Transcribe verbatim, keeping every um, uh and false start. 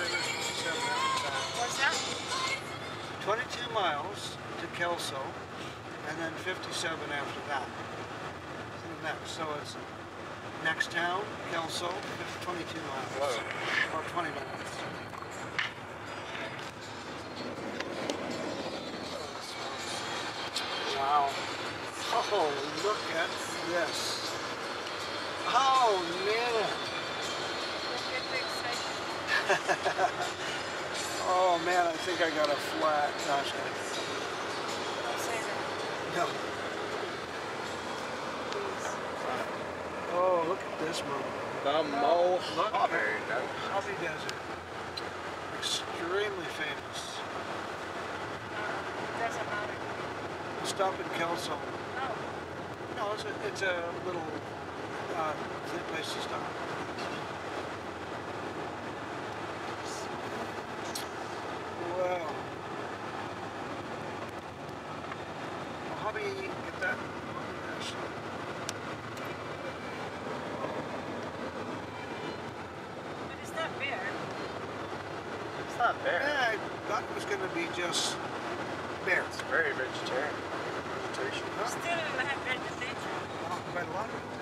say there's fifty-seven after that. What's that? twenty-two miles to Kelso, and then fifty-seven after that. Next, so it's next town, Kelso, twenty-two miles, Whoa. or twenty minutes. Wow. Oh, look at this. Oh, man. Oh, man, I think I got a flat. No, I'm just kidding. Don't say that. No. Oh, look at this one. The Mojave Mojave Desert. Extremely famous. Uh, doesn't matter. We'll stop in Kelso. No. No, it's a, it's a little uh, place to stop. Wow. Mojave, get that? But it's not fair. It's not bare. Yeah, I thought it was going to be just bare. It's very vegetarian. Vegetation. Huh? Still in the vegetation. Well, quite a lot of it.